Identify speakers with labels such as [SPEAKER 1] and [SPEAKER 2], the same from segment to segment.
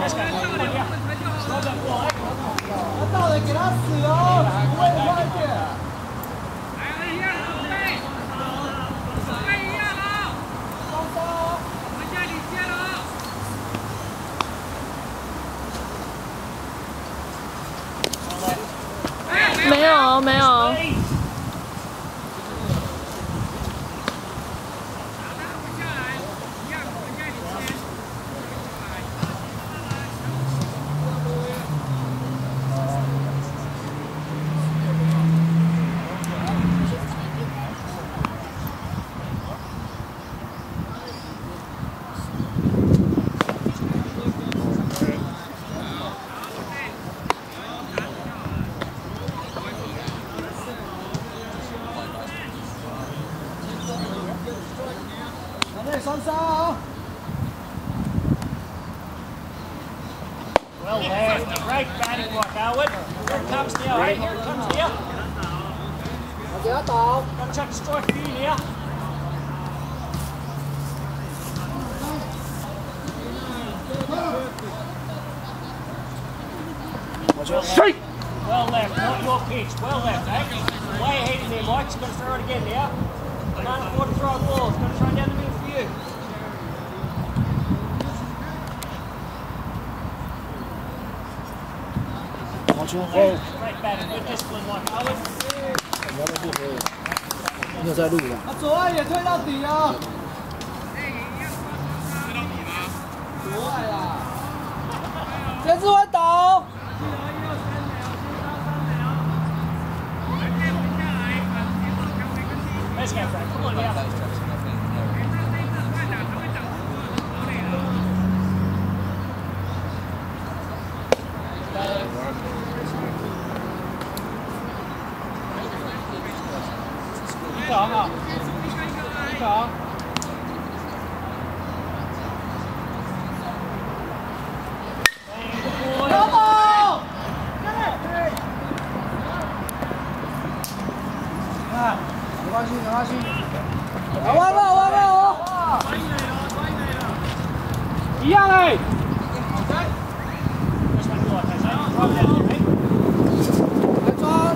[SPEAKER 1] 到了给他死哦，不会快点。
[SPEAKER 2] 没有没有。
[SPEAKER 1] 双杀
[SPEAKER 3] Well left, great batting work, Owen. Here it comes now, eh? Here it comes now.
[SPEAKER 1] 我给他倒。
[SPEAKER 3] Got to check the strike for you now.
[SPEAKER 1] Straight.
[SPEAKER 3] Well left, not your pitch. Well left, eh? Way ahead in there, Mike. You've got to throw it again now. Can't afford to throw a ball. It's got to throw down the middle for you. Great batting, good discipline, Mike. Owen.
[SPEAKER 1] 你有在录吗？他左外也推到底啊！左外啦！田志文倒。
[SPEAKER 3] Let's go, Frank. Come on now.
[SPEAKER 1] 没关系，没关系。弯吧，弯吧哦！一样哎。来抓。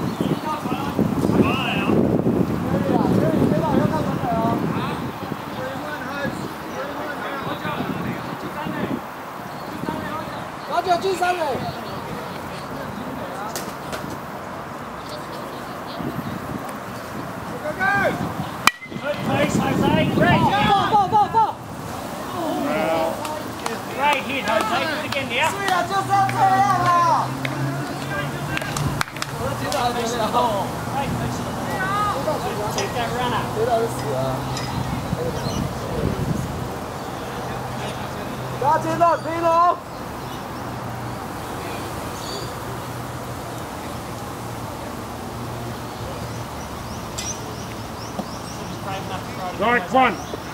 [SPEAKER 1] 老九进三垒。
[SPEAKER 3] Good pace, Jose. Great.
[SPEAKER 1] Ball.
[SPEAKER 3] Great hit, Jose. Do it again now.
[SPEAKER 1] 是啊，就是要这样啊！我都接到了，接到了。
[SPEAKER 3] Great pace. Take that runner.
[SPEAKER 1] 接到就死了。大家接到拼哦！
[SPEAKER 3] Right one.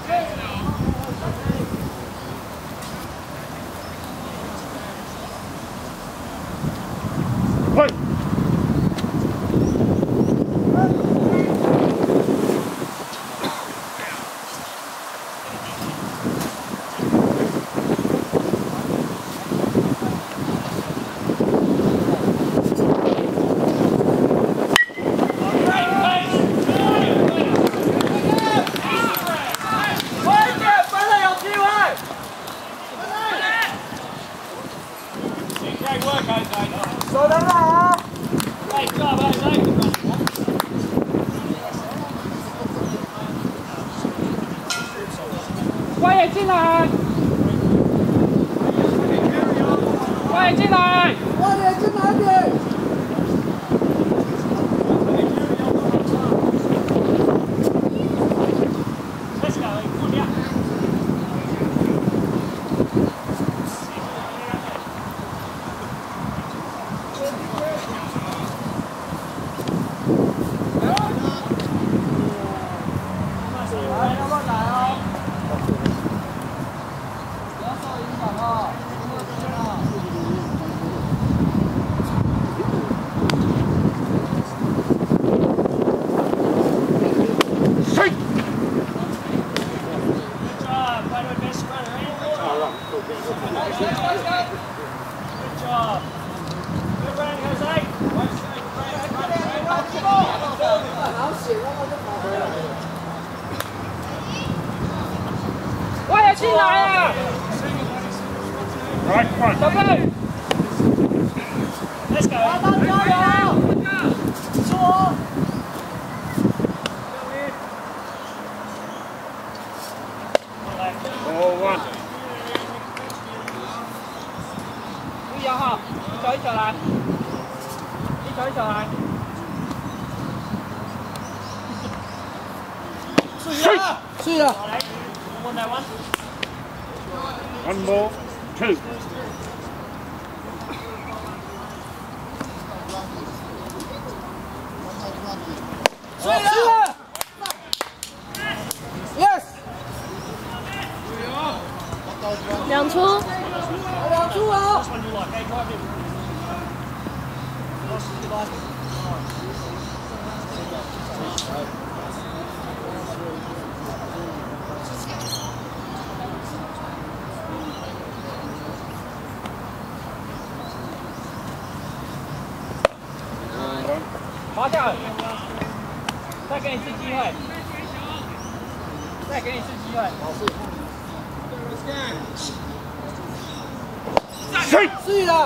[SPEAKER 4] Play.
[SPEAKER 3] Great work, Jose.
[SPEAKER 1] 手能来啊！
[SPEAKER 3] Great job, Jose.
[SPEAKER 1] 外野进来！外野进来！外野进来点！
[SPEAKER 3] Let's go. Come on now.
[SPEAKER 1] 来，要不要来哦？不要受影响哦。
[SPEAKER 3] job. Good running, Jose.
[SPEAKER 1] 我也进来啊！
[SPEAKER 2] Right front.
[SPEAKER 1] 准备。
[SPEAKER 3] Let's go.
[SPEAKER 1] 加油！说。
[SPEAKER 2] Ball one.
[SPEAKER 1] 注意哈，一球一球来，一球一球来。睡了。
[SPEAKER 2] One ball, two.
[SPEAKER 1] 睡了。Yes。
[SPEAKER 4] 2出。
[SPEAKER 1] 2出啊！ 滑下来，再给你一次机会，再给你一次机会。是的。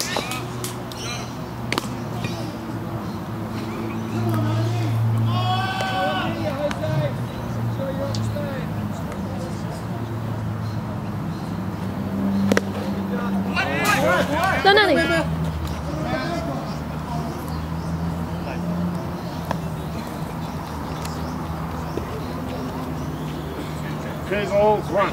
[SPEAKER 4] 在那里。
[SPEAKER 2] Two balls, one.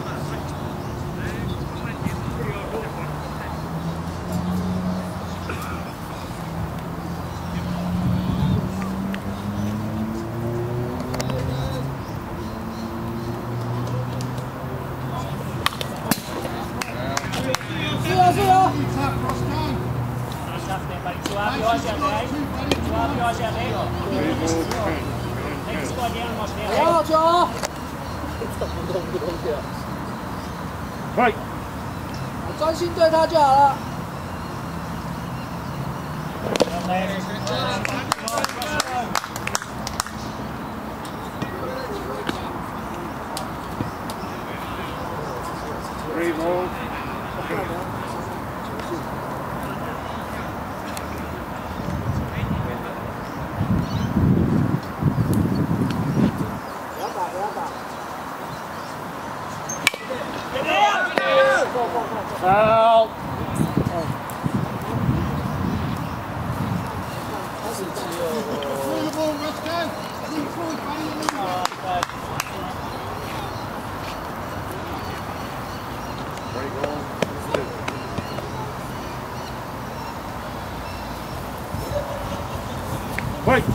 [SPEAKER 1] 好球！
[SPEAKER 2] Right.
[SPEAKER 1] 专心对他就好了。
[SPEAKER 2] Three balls.
[SPEAKER 3] 好。
[SPEAKER 2] Right.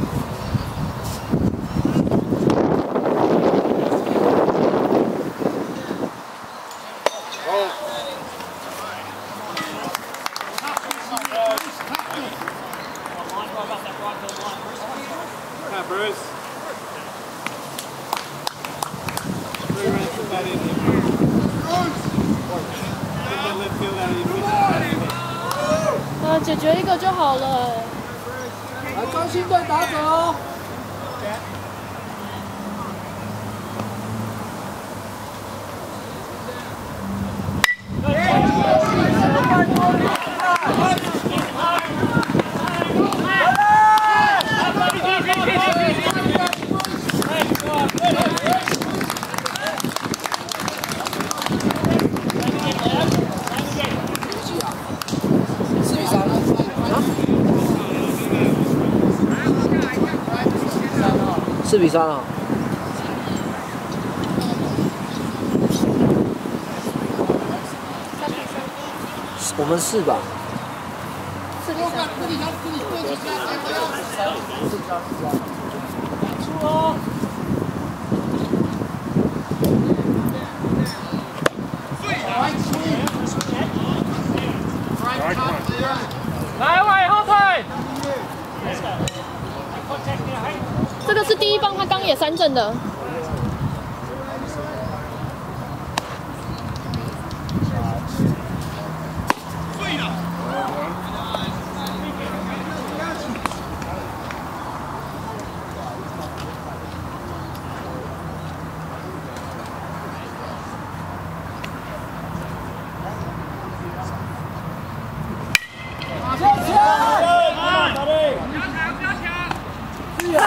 [SPEAKER 4] 解决一个就好了。
[SPEAKER 1] 来，专心对打者哦。4比3啊！我们4吧。
[SPEAKER 4] 4比3。
[SPEAKER 3] 出哦！
[SPEAKER 1] 来，往后退。
[SPEAKER 4] 这个是第一棒，他刚也3振的。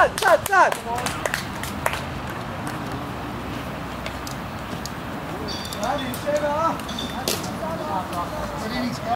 [SPEAKER 1] 站！
[SPEAKER 5] 来，领先了啊！